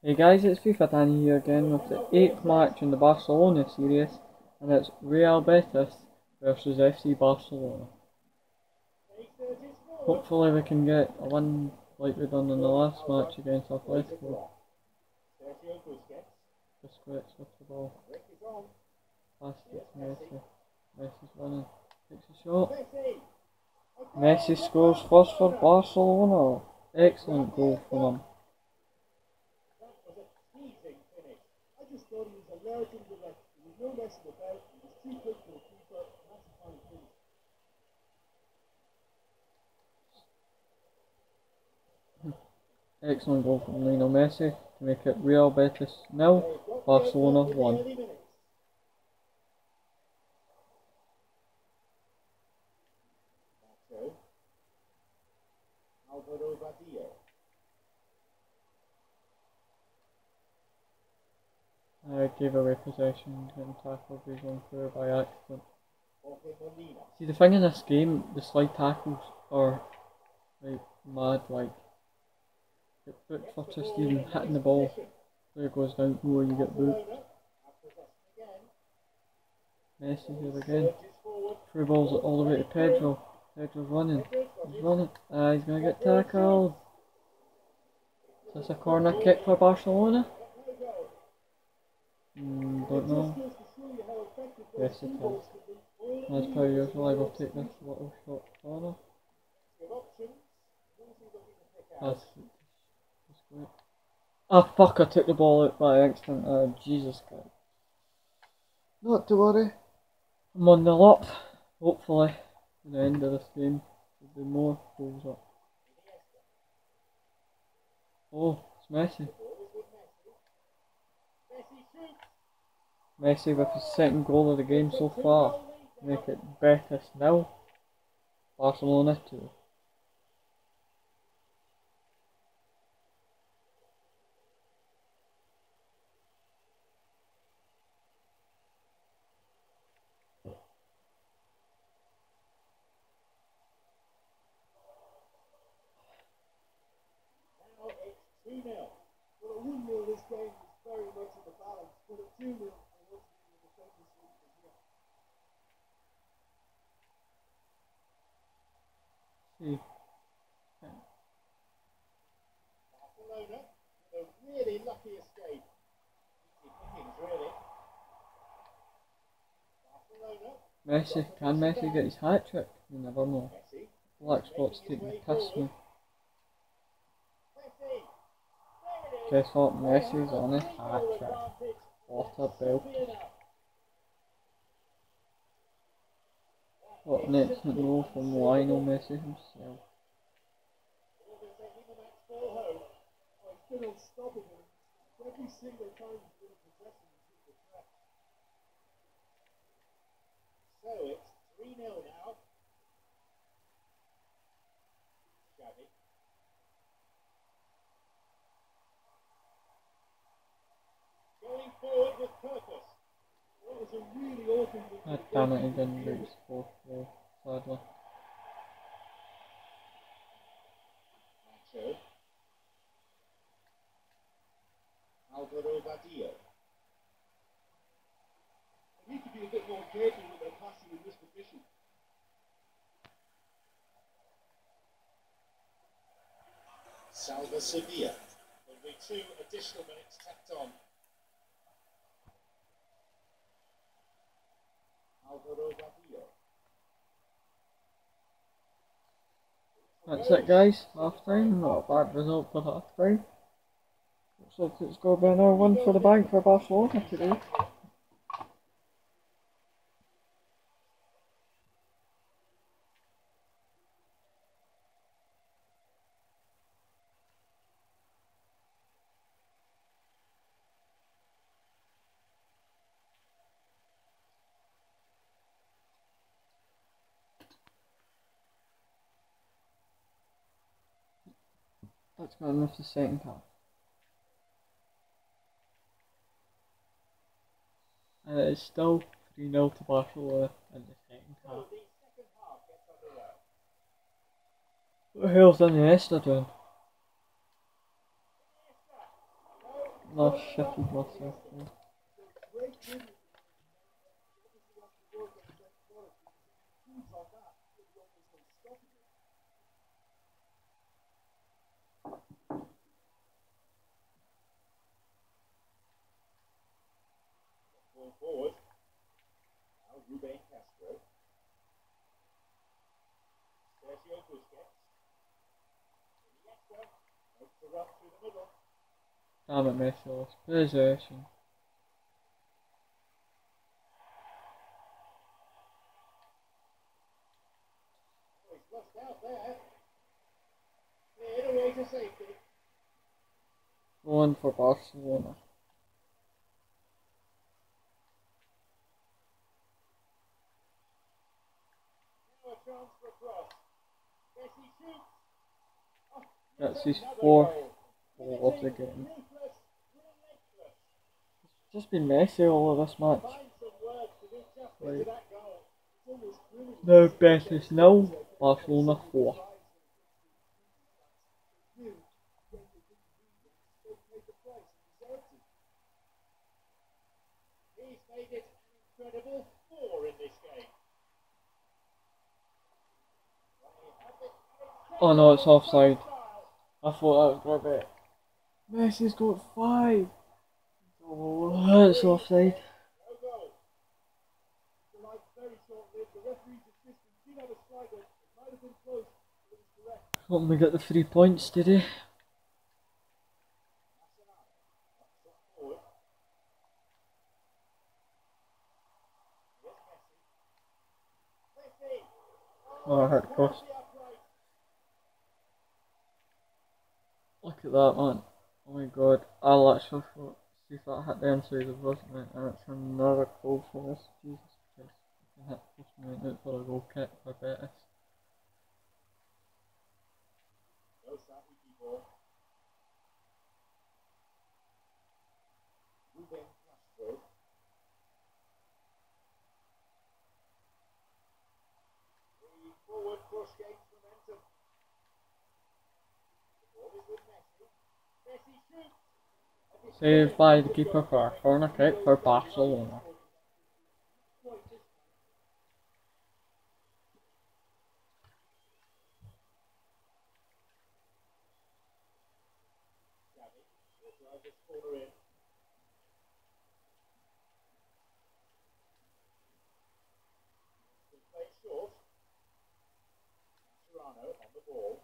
Hey guys, it's FIFA Danny here again with the 8th match in the Barcelona series, and it's Real Betis versus FC Barcelona. Hopefully we can get a win like we done in the last match against Atletico. Busquets with the ball. Pass it to Messi. Messi's running. Takes a shot. Messi scores first for Barcelona. Excellent goal from him. Excellent goal from Lionel Messi to make it Real Betis 0, Barcelona 1. I gave away possession, getting tackled, he's going through by accident. See, the thing in this game, the slide tackles are like mad, like get booked for just even hitting the ball. Player goes down low, you get booked. Messi here again. Through balls all the way to Pedro. Pedro's running. He's running. He's gonna get tackled. Is this a corner kick for Barcelona? Don't know. Yes, it is. As per usual, I will take this little short corner. That's great. Ah, fuck, I took the ball out by accident. Jesus Christ. Not to worry. I'm on the up. Hopefully, at the end of this game, there'll be more goals up. Oh, it's Messi. Messi with his second goal of the game so far. Make it Betis 0, Barcelona 2. See. Messi, can Messi get his hat trick? You never know. Black Spot's taking the piss me. Guess what? Messi's on his hat trick. What a belt. What an excellent goal from Lionel Messi himself. So it's 3-0 now. Xavi. Going forward with purpose. What was a really awesome God damn it, he didn't reach the fourth goal, sadly. Nacho. Alvaro Badia. They need to be a bit more careful with their passing in this position. Salva Sevilla. There'll be 2 additional minutes tacked on. Alvaro Badia. That's it guys, half time, not a bad result for half time. Looks like it's going to be another one for the bank for Barcelona today. That's good enough for the second half. And it is still 3-0 to Barcelona in the second half. What the hell's Iniesta doing? No, shitted myself. Ball forward. Now Ruben Castro. Sergio Busquets. Iniesta. Makes the run through the middle. Damn it, Messi lost possession. Oh, he's lost out there. Cleared away to safety. One for Barcelona. Now a chance for a cross. Messi shoots. Oh, That's his another fourth goal. goal of the game. Ruthless, relentless. It's just been Messi all of this match. Find some words to do justice to Right. that goal. It's almost brilliant. Now Betis 0, Barcelona 4. He's made it an incredible 4 in this game. Oh no, it's offside. I thought that was going to be. Messi's got 5. Oh, it's offside. No goal. The light very short-lived. The referee's assistant did have a striker. It might have been close, but it was correct. Hoping we get the 3 points today. Forward. Messi. Oh, I hit post. Look at that, man. Oh my god. I'll actually see if that hit the inside of us, man. And it's another goal for us. Jesus Christ. I can hit post and went out for a goal kick for Betis. No Sahi ball. Ruben Castro. The forward push gains momentum. The ball is with Messi. Messi shoots. Saved by the keeper for a corner kick for Barcelona. Drive this corner in. Play short. Serrano on the ball.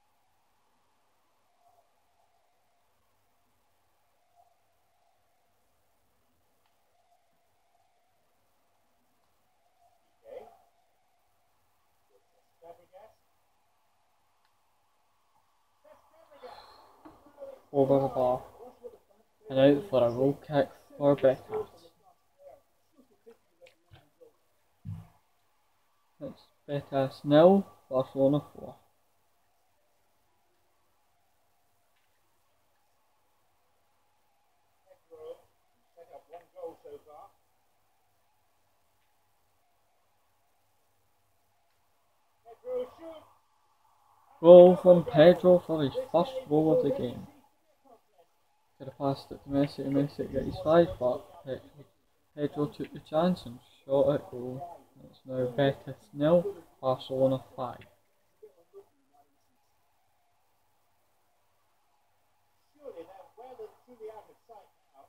Okay. Fabregas. Over the bar. And out for a goal kick for Betis. It's Betis 0, Barcelona 4. Set up 1 goal so far. Pedro shoots. Goal from Pedro for his first goal of the game. Could have passed it to Messi to get his 5, but Pedro took the chance and shot at goal. It's now Betis 0, Barcelona 5. Surely they're well and truly out of sight now.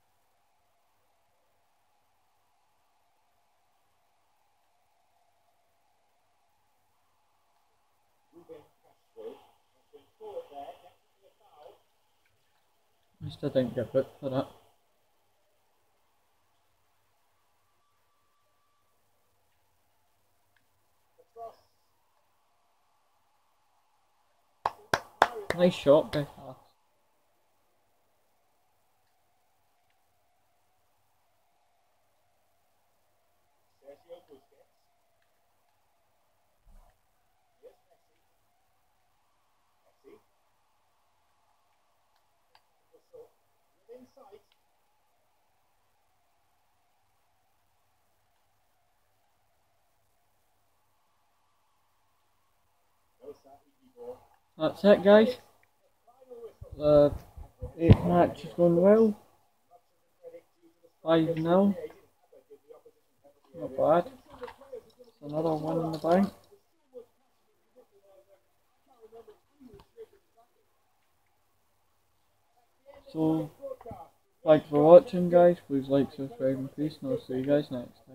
Ruben Castro has been caught there, catching the foul. At least I didn't get booked for that. Nice shot, Betis. Sergio Busquets. Here's Messi. Messi. Whistle. Within sight. No Sahi ball. That's it, guys. Final whistle. 8th match is going well. 5-0. Not bad. It's another one in the bank. So, thanks for watching guys. Please like, subscribe and peace, and I'll see you guys next time.